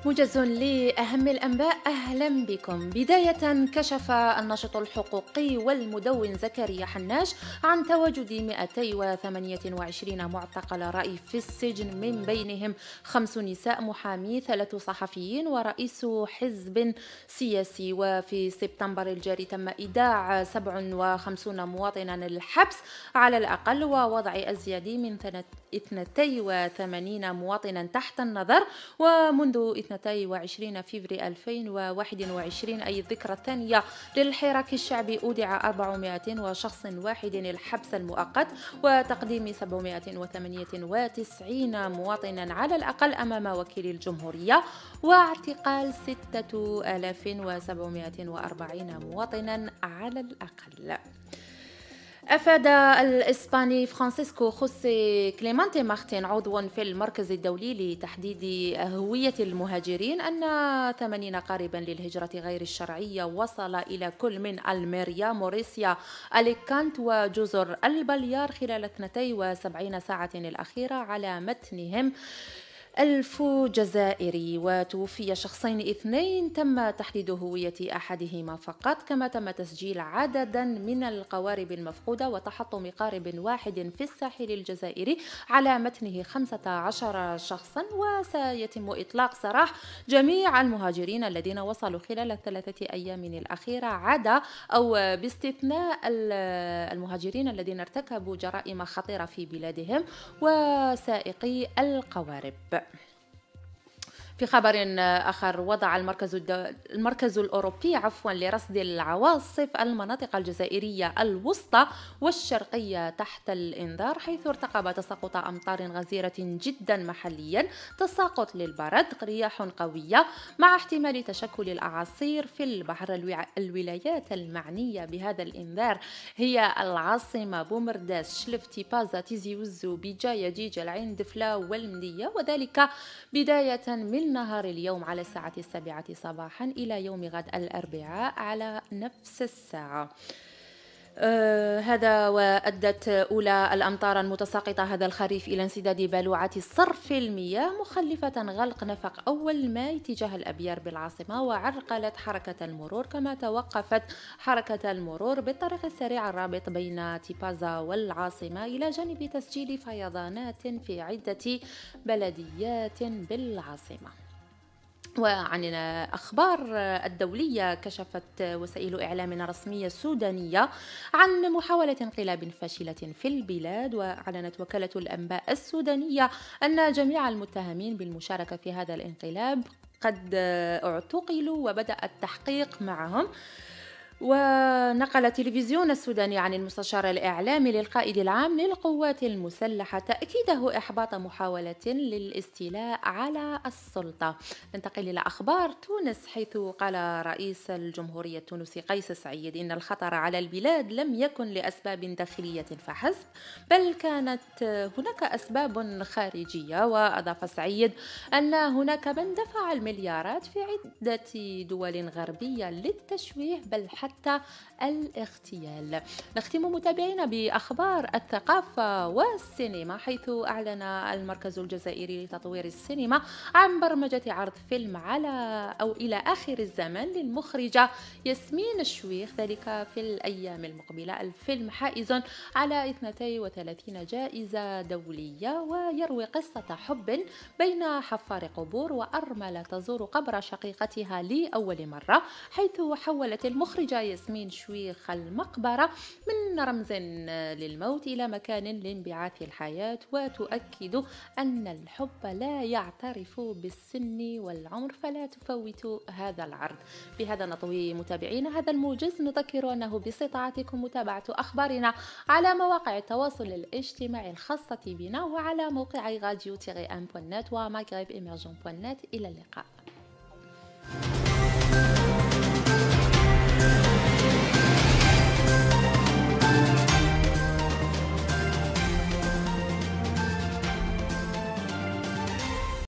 موجز لأهم الأنباء، أهلا بكم. بداية، كشف الناشط الحقوقي والمدون زكريا حناش عن تواجد 228 معتقل رأي في السجن، من بينهم 5 نساء، محامي، 3 صحفيين ورئيس حزب سياسي. وفي سبتمبر الجاري تم إيداع 57 مواطنا الحبس على الأقل، ووضع أزيد من 82 مواطنا تحت النظر. ومنذ 22 فبراير 2021، أي الذكرى الثانية للحراك الشعبي، أودع 400 شخص واحد الحبس المؤقت، وتقديم 798 مواطنا على الأقل أمام وكيل الجمهورية، واعتقال 6740 مواطنا على الأقل. أفاد الإسباني فرانسيسكو خوسي كليمانتي مارتين، عضو في المركز الدولي لتحديد هوية المهاجرين، أن 80 قاربا للهجرة غير الشرعية وصل إلى كل من الميريا، موريسيا، أليكانت وجزر البليار خلال 72 ساعة الأخيرة، على متنهم 1000 جزائري. وتوفي شخصين 2 تم تحديد هوية أحدهما فقط، كما تم تسجيل عددا من القوارب المفقودة وتحطم قارب واحد في الساحل الجزائري على متنه 15 شخصا. وسيتم إطلاق سراح جميع المهاجرين الذين وصلوا خلال 3 أيام الأخيرة، عدا أو باستثناء المهاجرين الذين ارتكبوا جرائم خطيرة في بلادهم وسائقي القوارب. في خبر آخر، وضع المركز الأوروبي لرصد العواصف المناطق الجزائرية الوسطى والشرقية تحت الإنذار، حيث ارتقب تساقط أمطار غزيرة جدا محليا، تساقط للبرد، رياح قوية مع احتمال تشكل الأعاصير في البحر. الولايات المعنية بهذا الإنذار هي العاصمة، بومرداس، شلف، تيبازا، تيزي وزو، بيجاية، جيجا، العين، دفلا والمنية، وذلك بداية من نهار اليوم على الساعة 7 صباحا إلى يوم غد الأربعاء على نفس الساعة. هذا وأدت أولى الأمطار المتساقطة هذا الخريف إلى انسداد بلوعة صرف المياه، مخلفة غلق نفق أول ماي تجاه الأبيار بالعاصمة، وعرقلت حركة المرور، كما توقفت حركة المرور بالطريق السريع الرابط بين تيبازا والعاصمة، إلى جانب تسجيل فيضانات في عدة بلديات بالعاصمة. وعن الأخبار الدولية، كشفت وسائل إعلام رسمية سودانية عن محاولة انقلاب فاشلة في البلاد، وأعلنت وكالة الأنباء السودانية أن جميع المتهمين بالمشاركة في هذا الانقلاب قد اعتقلوا وبدأ التحقيق معهم. ونقل التلفزيون السوداني عن المستشار الإعلامي للقائد العام للقوات المسلحة تأكيده إحباط محاولة للاستيلاء على السلطة. ننتقل إلى أخبار تونس، حيث قال رئيس الجمهورية التونسي قيس سعيد إن الخطر على البلاد لم يكن لأسباب داخلية فحسب، بل كانت هناك أسباب خارجية. وأضاف سعيد أن هناك من دفع المليارات في عدة دول غربية للتشويه بل حتى الاغتيال. نختم متابعينا بأخبار الثقافة والسينما، حيث أعلن المركز الجزائري لتطوير السينما عن برمجة عرض فيلم إلى آخر الزمن للمخرجة ياسمين الشويخ، ذلك في الأيام المقبلة. الفيلم حائز على 32 جائزة دولية، ويروي قصة حب بين حفار قبور وأرملة تزور قبر شقيقتها لأول مرة، حيث حولت المخرجة ياسمين شويخ المقبرة من رمز للموت إلى مكان لانبعاث الحياة، وتؤكد أن الحب لا يعترف بالسن والعمر، فلا تفوتوا هذا العرض. بهذا نطوي متابعينا هذا الموجز، نذكر أنه باستطاعتكم متابعة أخبارنا على مواقع التواصل الاجتماعي الخاصة بنا، وعلى موقع راديو-1.net ومغرب إمرجن.net. إلى اللقاء.